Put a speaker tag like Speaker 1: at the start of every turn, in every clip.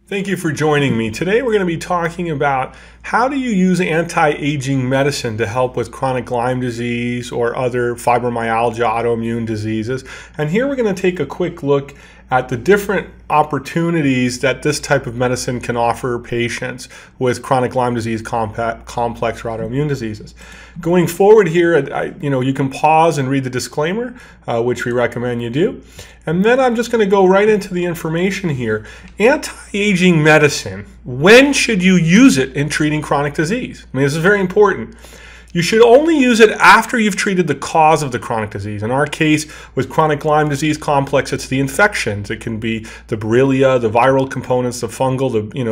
Speaker 1: Thank you for joining me. Today we're going to be talking about how do you use anti-aging medicine to help with chronic Lyme disease or other fibromyalgia autoimmune diseases. And here we're going to take a quick look at the different opportunities that this type of medicine can offer patients with chronic Lyme disease, complex or autoimmune diseases. Going forward here, you can pause and read the disclaimer, which we recommend you do. And then I'm just going to go right into the information here. Anti-aging medicine, when should you use it in treating chronic disease? I mean, this is very important. You should only use it after you've treated the cause of the chronic disease. In our case, with chronic Lyme disease complex, it's the infections. It can be the Borrelia, the viral components, the fungal,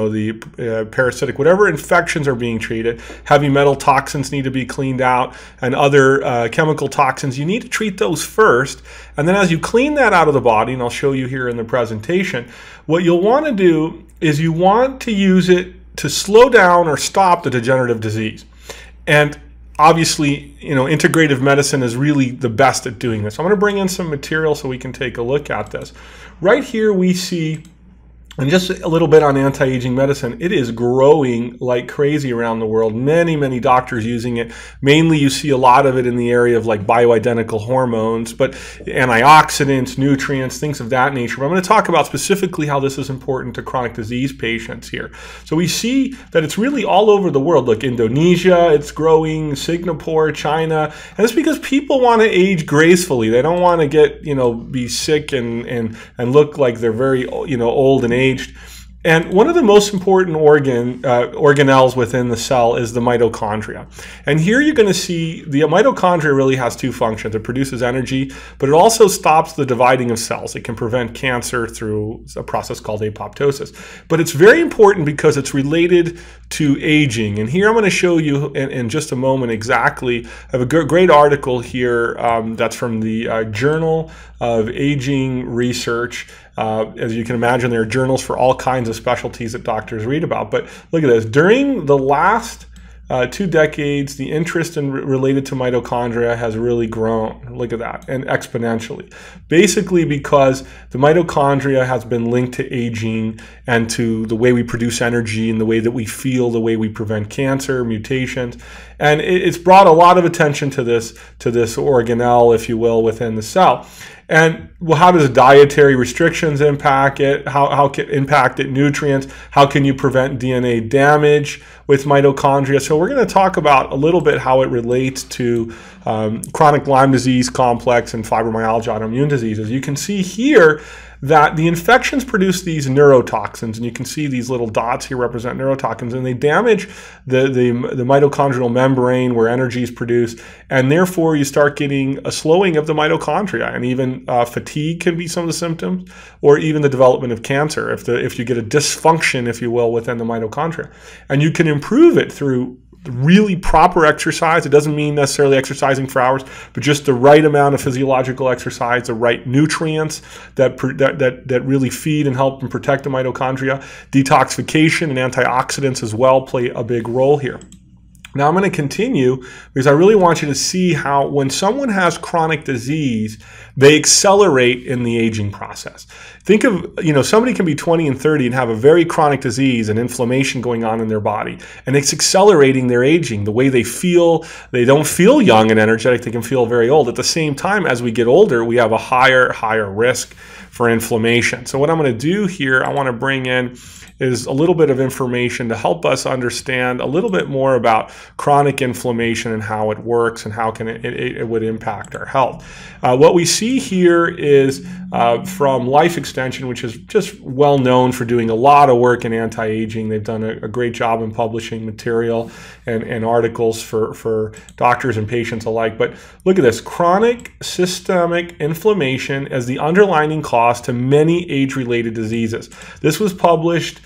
Speaker 1: the parasitic, whatever infections are being treated. Heavy metal toxins need to be cleaned out, and other chemical toxins. You need to treat those first, and then as you clean that out of the body, and I'll show you here in the presentation, what you'll want to do is you want to use it to slow down or stop the degenerative disease. And obviously, integrative medicine is really the best at doing this. I'm going to bring in some material so we can take a look at this. Right here we see, and just a little bit on anti-aging medicine, it is growing like crazy around the world. Many, many doctors using it. Mainly you see a lot of it in the area of like bioidentical hormones, but antioxidants, nutrients, things of that nature. But I'm going to talk about specifically how this is important to chronic disease patients here. So we see that it's really all over the world. Look, Indonesia, it's growing, Singapore, China, and it's because people want to age gracefully. They don't want to get, be sick and look like they're very, old and aged. And one of the most important organelles within the cell is the mitochondria. And here you're going to see the mitochondria really has two functions. It produces energy, but it also stops the dividing of cells. It can prevent cancer through a process called apoptosis. But it's very important because it's related to aging. And here I'm going to show you in just a moment exactly. I have a great article here that's from the Journal of Aging Research. As you can imagine, there are journals for all kinds of specialties that doctors read about. But look at this. During the last 2 decades, the interest related to mitochondria has really grown. Look at that, and exponentially. Basically because the mitochondria has been linked to aging and to the way we produce energy and the way that we feel, the way we prevent cancer, mutations. And it's brought a lot of attention to this organelle, if you will, within the cell. And well, how does dietary restrictions impact it? How can it impact it? Nutrients? How can you prevent DNA damage with mitochondria? So we're going to talk about a little bit how it relates to chronic Lyme disease complex and fibromyalgia autoimmune diseases. You can see here that the infections produce these neurotoxins, and you can see these little dots here represent neurotoxins, and they damage the mitochondrial membrane where energy is produced, and therefore you start getting a slowing of the mitochondria, and even fatigue can be some of the symptoms, or even the development of cancer if you get a dysfunction, if you will, within the mitochondria. And you can improve it through really proper exercise. It doesn't mean necessarily exercising for hours, but just the right amount of physiological exercise, the right nutrients that really feed and help and protect the mitochondria. Detoxification and antioxidants as well play a big role here. Now I'm going to continue because I really want you to see how when someone has chronic disease, they accelerate in the aging process. Think of, somebody can be 20 and 30 and have a very chronic disease and inflammation going on in their body, and it's accelerating their aging. The way they feel, they don't feel young and energetic, they can feel very old. At the same time, as we get older, we have a higher risk for inflammation. So what I'm going to do here, I want to bring in is a little bit of information to help us understand a little bit more about chronic inflammation and how it works and how it would impact our health. What we see here is from Life Extension, which is just well known for doing a lot of work in anti-aging. They've done a great job in publishing material and articles for doctors and patients alike. But look at this, chronic systemic inflammation as the underlying cause to many age-related diseases. This was published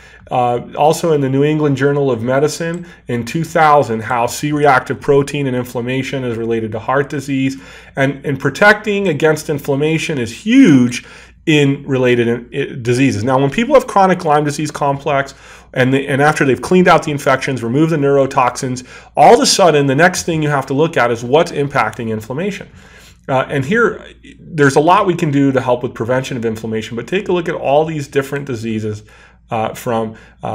Speaker 1: also in the New England Journal of Medicine in 2000, how C-reactive protein and inflammation is related to heart disease. And protecting against inflammation is huge in related diseases. Now, when people have chronic Lyme disease complex, and after they've cleaned out the infections, removed the neurotoxins, all of a sudden, the next thing you have to look at is what's impacting inflammation. And here, there's a lot we can do to help with prevention of inflammation, but take a look at all these different diseases from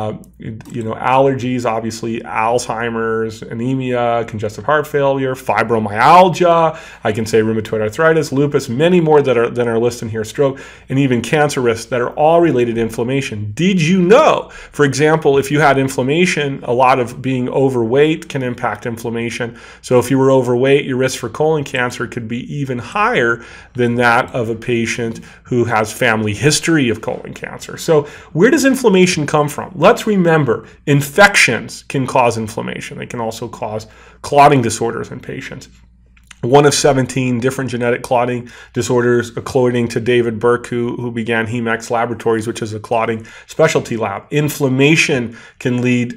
Speaker 1: allergies, obviously Alzheimer's, anemia, congestive heart failure, fibromyalgia, I can say rheumatoid arthritis, lupus, many more that are listed here, stroke, and even cancer risks that are all related to inflammation. Did you know, for example, if you had inflammation, a lot of being overweight can impact inflammation. So if you were overweight, your risk for colon cancer could be even higher than that of a patient who has family history of colon cancer. So where does inflammation come from? Let's remember, infections can cause inflammation. They can also cause clotting disorders in patients. One of 17 different genetic clotting disorders, according to David Burke, who began Hemex Laboratories, which is a clotting specialty lab. Infection can lead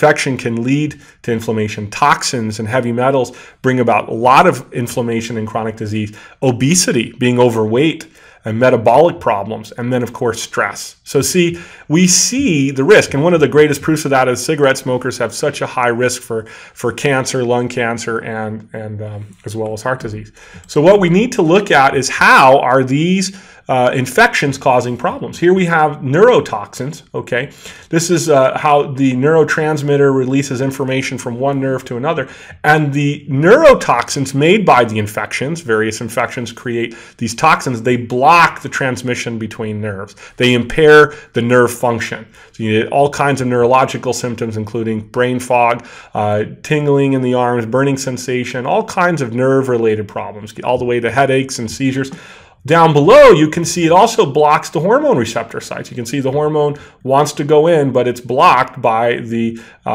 Speaker 1: to inflammation. Toxins and heavy metals bring about a lot of inflammation and chronic disease. Obesity, being overweight, and metabolic problems, and then of course stress. So we see the risk, and one of the greatest proofs of that is cigarette smokers have such a high risk for cancer, lung cancer, and as well as heart disease. So what we need to look at is how are these infections causing problems. Here we have neurotoxins, okay? This is how the neurotransmitter releases information from one nerve to another. And the neurotoxins made by the infections, various infections create these toxins, they block the transmission between nerves. They impair the nerve function. So you get all kinds of neurological symptoms, including brain fog, tingling in the arms, burning sensation, all kinds of nerve-related problems, all the way to headaches and seizures. Down below, you can see it also blocks the hormone receptor sites. You can see the hormone wants to go in, but it's blocked by the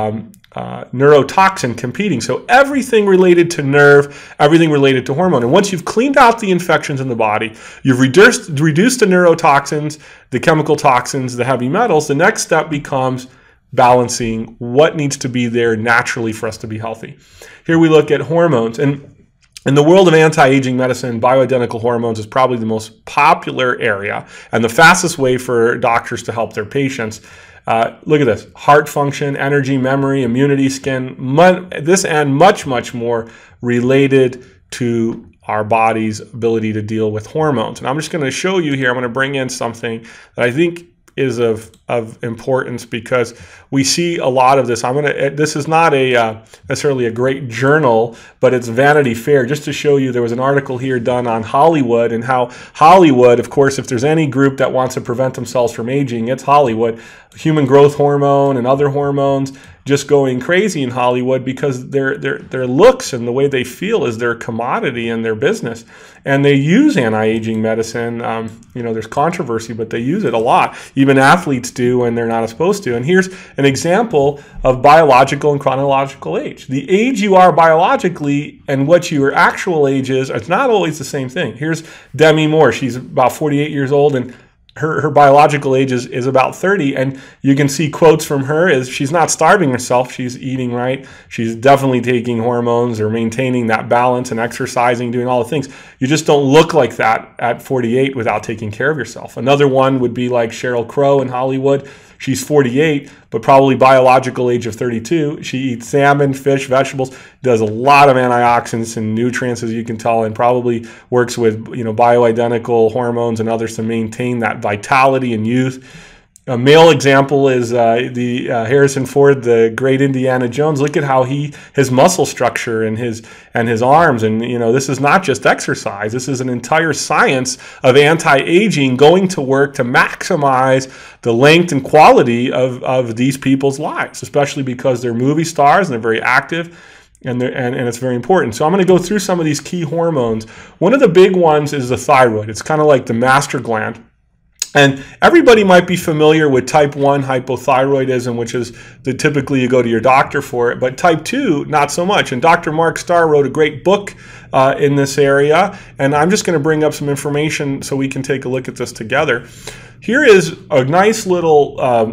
Speaker 1: neurotoxin competing. So everything related to nerve, everything related to hormone. And once you've cleaned out the infections in the body, you've reduced the neurotoxins, the chemical toxins, the heavy metals, the next step becomes balancing what needs to be there naturally for us to be healthy. Here we look at hormones. And in the world of anti-aging medicine, bioidentical hormones is probably the most popular area and the fastest way for doctors to help their patients. Look at this: heart function, energy, memory, immunity, skin, this and much, much more related to our body's ability to deal with hormones. And I'm just going to show you here, I'm going to bring in something that I think is of importance because we see a lot of this. This is not necessarily a great journal, but it's Vanity Fair. Just to show you, there was an article here done on Hollywood and how Hollywood, of course, if there's any group that wants to prevent themselves from aging, it's Hollywood. Human growth hormone and other hormones just going crazy in Hollywood because their looks and the way they feel is their commodity and their business. And they use anti-aging medicine. There's controversy, but they use it a lot. Even athletes do when they're not supposed to. And here's an example of biological and chronological age. The age you are biologically and what your actual age is, it's not always the same thing. Here's Demi Moore. She's about 48 years old, and her biological age is about 30, and you can see quotes from her is she's not starving herself, she's eating right, she's definitely taking hormones or maintaining that balance and exercising, doing all the things. You just don't look like that at 48 without taking care of yourself. Another one would be like Sheryl Crow in Hollywood. She's 48, but probably biological age of 32. She eats salmon, fish, vegetables, does a lot of antioxidants and nutrients, as you can tell, and probably works with bioidentical hormones and others to maintain that vitality and youth. A male example is Harrison Ford, the great Indiana Jones. Look at how his muscle structure and his arms, and this is not just exercise. This is an entire science of anti-aging going to work to maximize the length and quality of these people's lives, especially because they're movie stars and they're very active. And it's very important. So I'm going to go through some of these key hormones. One of the big ones is the thyroid. It's kind of like the master gland. And everybody might be familiar with type 1 hypothyroidism, which is typically you go to your doctor for it, but type 2, not so much. And Dr. Mark Starr wrote a great book in this area, and I'm just going to bring up some information so we can take a look at this together. Here is a nice little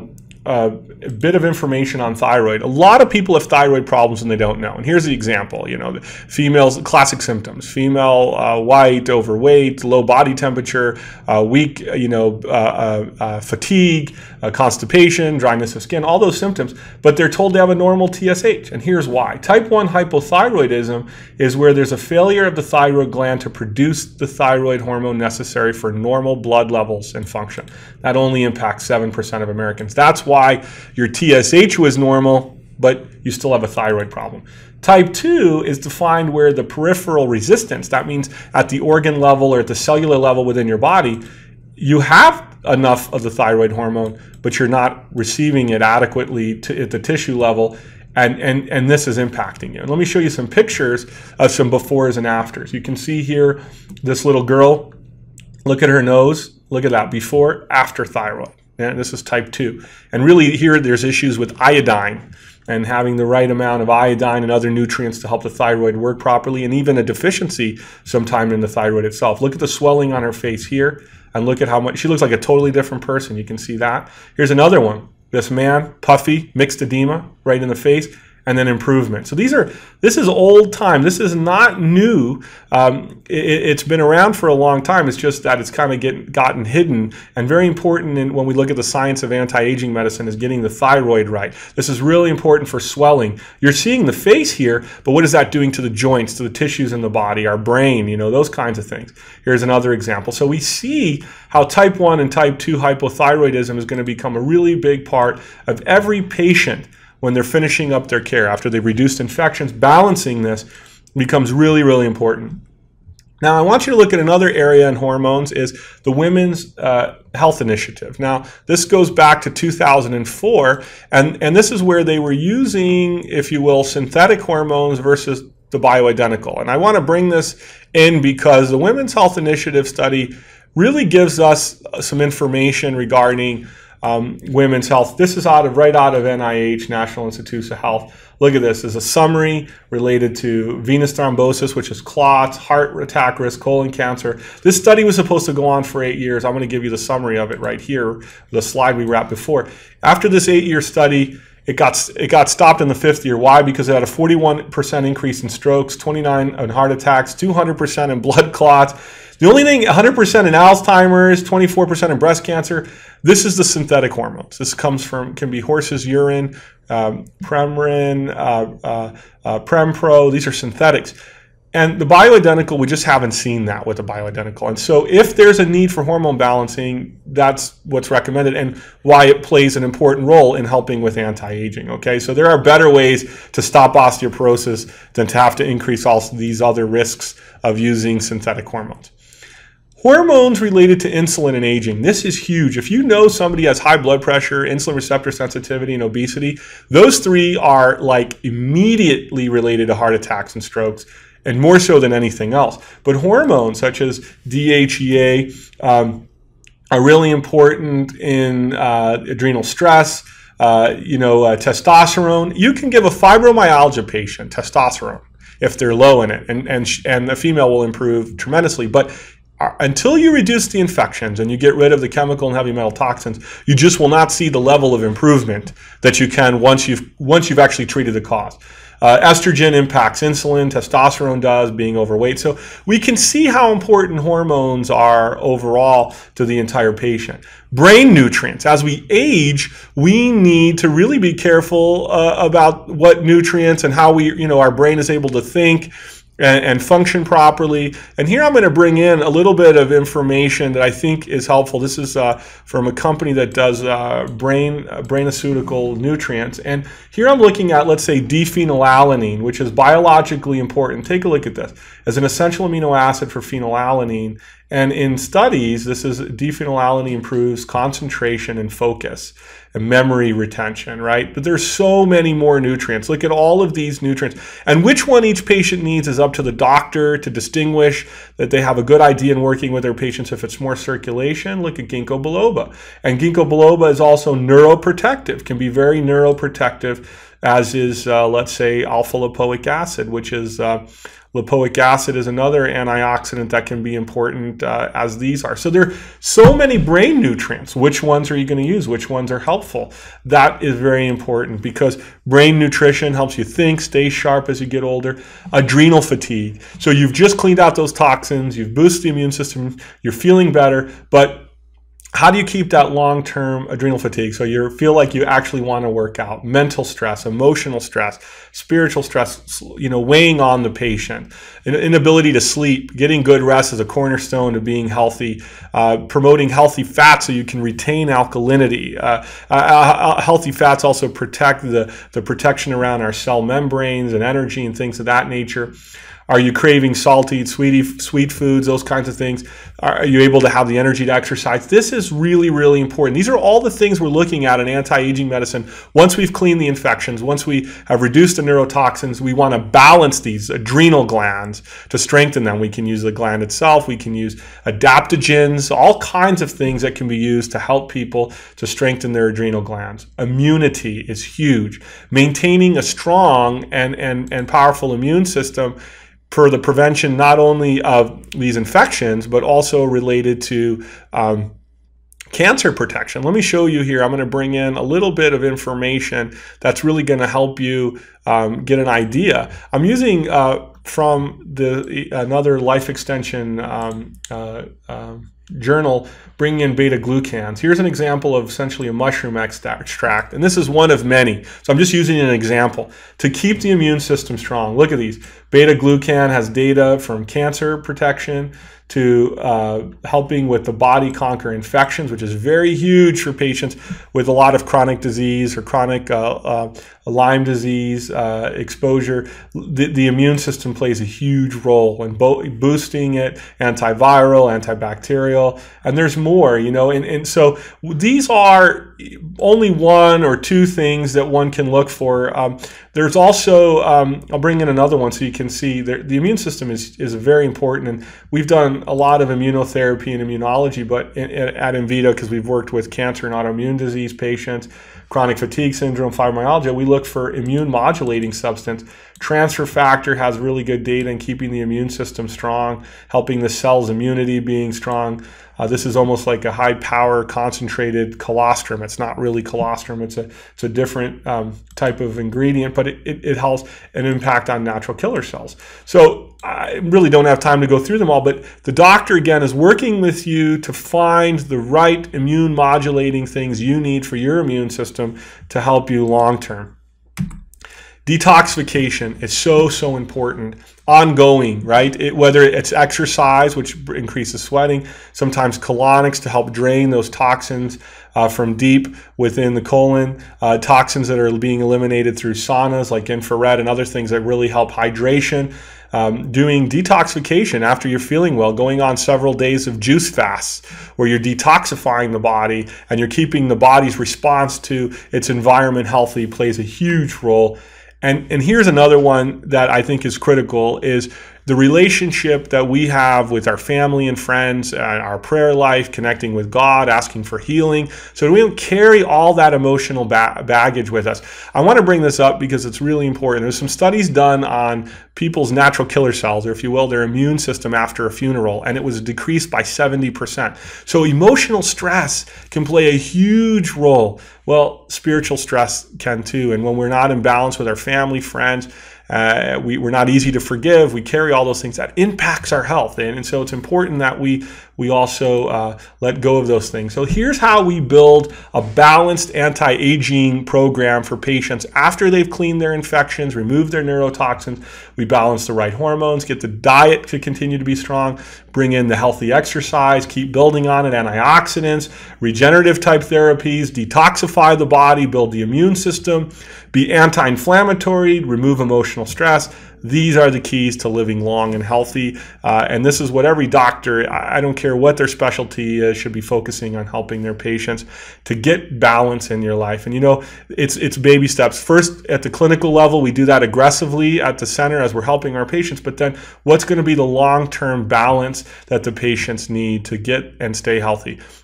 Speaker 1: bit of information on thyroid. A lot of people have thyroid problems and they don't know. And here's the example. You know, the females, classic symptoms: female, white, overweight, low body temperature, weak, fatigue, constipation, dryness of skin, all those symptoms. But they're told they have a normal TSH. And here's why. Type 1 hypothyroidism is where there's a failure of the thyroid gland to produce the thyroid hormone necessary for normal blood levels and function. That only impacts 7% of Americans. That's why your TSH was normal, but you still have a thyroid problem. Type 2 is defined where the peripheral resistance, that means at the organ level or at the cellular level within your body, you have enough of the thyroid hormone, but you're not receiving it adequately at the tissue level, and this is impacting you. And let me show you some pictures of some befores and afters. You can see here this little girl. Look at her nose. Look at that, before, after thyroid. And this is type 2. And really here there's issues with iodine and having the right amount of iodine and other nutrients to help the thyroid work properly, and even a deficiency sometime in the thyroid itself. Look at the swelling on her face here, and look at how much, she looks like a totally different person. You can see that. Here's another one. This man, puffy, mixed edema right in the face, and then improvement. So this is old time. This is not new. It's been around for a long time. It's just that it's kind of gotten hidden. And very important when we look at the science of anti-aging medicine is getting the thyroid right. This is really important for swelling. You're seeing the face here, but what is that doing to the joints, to the tissues in the body, our brain, those kinds of things. Here's another example. So we see how type 1 and type 2 hypothyroidism is going to become a really big part of every patient when they're finishing up their care after they've reduced infections. Balancing this becomes really, really important. Now, I want you to look at another area in hormones is the Women's Health Initiative. Now, this goes back to 2004, and this is where they were using, if you will, synthetic hormones versus the bioidentical. And I want to bring this in because the Women's Health Initiative study really gives us some information regarding women's health. This is right out of NIH, National Institutes of Health. Look at this. There's a summary related to venous thrombosis, which is clots, heart attack risk, colon cancer. This study was supposed to go on for 8 years. I'm going to give you the summary of it right here, the slide we wrapped before. After this 8-year study, it got stopped in the 5th year. Why? Because it had a 41% increase in strokes, 29% in heart attacks, 200% in blood clots. The only thing, 100% in Alzheimer's, 24% in breast cancer. This is the synthetic hormones. This can be horse's urine, Premarin, Prempro. These are synthetics. And the bioidentical, we just haven't seen that with the bioidentical. And so if there's a need for hormone balancing, that's what's recommended and why it plays an important role in helping with anti-aging, okay? So there are better ways to stop osteoporosis than to have to increase all these other risks of using synthetic hormones. Hormones related to insulin and aging. This is huge. If you know somebody has high blood pressure, insulin receptor sensitivity, and obesity, those three are like immediately related to heart attacks and strokes, and more so than anything else. But hormones such as DHEA are really important in adrenal stress, testosterone. You can give a fibromyalgia patient testosterone if they're low in it, and the female will improve tremendously. But until you reduce the infections and you get rid of the chemical and heavy metal toxins, you just will not see the level of improvement that you can once you've actually treated the cause. Estrogen impacts insulin, testosterone does, being overweight. So we can see how important hormones are overall to the entire patient. Brain nutrients. As we age, we need to really be careful about what nutrients and how our brain is able to think and function properly. And here I'm going to bring in a little bit of information that I think is helpful. This is from a company that does brainaceutical nutrients. And here I'm looking at, let's say, diphenylalanine, which is biologically important. Take a look at this. As an essential amino acid for phenylalanine. And in studies, diphenylalanine improves concentration and focus and memory retention, right? But there's so many more nutrients. Look at all of these nutrients. And which one each patient needs is up to the doctor to distinguish that they have a good idea in working with their patients. If it's more circulation, look at ginkgo biloba. And ginkgo biloba is also neuroprotective, can be very neuroprotective, as is, let's say, alpha lipoic acid, which is Lipoic acid is another antioxidant that can be important, as these are. So there are so many brain nutrients. Which ones are you going to use? Which ones are helpful? That is very important because brain nutrition helps you think, stay sharp as you get older. Adrenal fatigue. So you've just cleaned out those toxins, you've boosted the immune system, you're feeling better, but how do you keep that long-term adrenal fatigue? So you feel like you actually want to work out. Mental stress, emotional stress, spiritual stress, weighing on the patient. Inability to sleep, getting good rest is a cornerstone to being healthy. Promoting healthy fats so you can retain alkalinity. Healthy fats also protect the protection around our cell membranes and energy and things of that nature. Are you craving salty, sweet foods, those kinds of things? Are you able to have the energy to exercise? This is really, really important. These are all the things we're looking at in anti-aging medicine. Once we've cleaned the infections, once we have reduced the neurotoxins, we want to balance these adrenal glands to strengthen them. We can use the gland itself. We can use adaptogens, all kinds of things that can be used to help people to strengthen their adrenal glands. Immunity is huge. Maintaining a strong and powerful immune system for the prevention not only of these infections, but also related to cancer protection. Let me show you here. I'm going to bring in a little bit of information that's really going to help you get an idea. I'm using from another life extension journal, bringing in beta-glucans. Here's an example of essentially a mushroom extract, and this is one of many. So I'm just using an example to keep the immune system strong. Look at these. Beta-glucan has data from cancer protection to helping with the body conquer infections, which is very huge for patients with a lot of chronic disease or chronic Lyme disease exposure. The immune system plays a huge role in boosting it, antiviral, antibacterial, and there's more, and so these are only one or two things that one can look for. There's also, I'll bring in another one so you can see the immune system is very important, and we've done a lot of immunotherapy and immunology, but at Envita, because we've worked with cancer and autoimmune disease patients, chronic fatigue syndrome, fibromyalgia, we look for immune modulating substance. Transfer factor has really good data in keeping the immune system strong, helping the cell's immunity being strong. This is almost like a high power concentrated colostrum. It's not really colostrum. It's a different type of ingredient, but it has an impact on natural killer cells. So I really don't have time to go through them all, but the doctor, again, is working with you to find the right immune modulating things you need for your immune system to help you long term. Detoxification is so important, ongoing, right? Whether it's exercise, which increases sweating, sometimes colonics to help drain those toxins from deep within the colon, toxins that are being eliminated through saunas like infrared and other things that really help hydration. Doing detoxification after you're feeling well, going on several days of juice fasts where you're detoxifying the body and you're keeping the body's response to its environment healthy plays a huge role. And here's another one that I think is critical is the relationship that we have with our family and friends, our prayer life, connecting with God, asking for healing, so we don't carry all that emotional baggage with us. I want to bring this up because it's really important. There's some studies done on people's natural killer cells, or if you will, their immune system after a funeral, and it was decreased by 70%. So emotional stress can play a huge role. Well, spiritual stress can too, and when we're not in balance with our family, friends, we're not easy to forgive. We carry all those things that impacts our health, and so it's important that we also let go of those things. So here's how we build a balanced anti-aging program for patients after they've cleaned their infections, removed their neurotoxins. We balance the right hormones, get the diet to continue to be strong, bring in the healthy exercise, keep building on it, antioxidants, regenerative type therapies, detoxify the body, build the immune system, be anti-inflammatory, remove emotional stress. These are the keys to living long and healthy. And this is what every doctor, I don't care what their specialty is, should be focusing on helping their patients to get balance in your life. And it's baby steps. First, at the clinical level, we do that aggressively at the center as we're helping our patients. But then what's going to be the long-term balance that the patients need to get and stay healthy?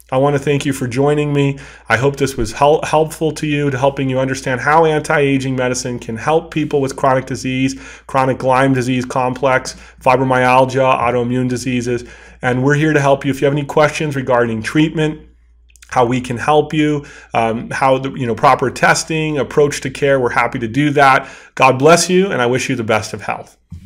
Speaker 1: I want to thank you for joining me. I hope this was helpful to you, to helping you understand how anti-aging medicine can help people with chronic disease, chronic Lyme disease complex, fibromyalgia, autoimmune diseases. And we're here to help you. If you have any questions regarding treatment, how we can help you, how the proper testing, approach to care, we're happy to do that. God bless you, and I wish you the best of health.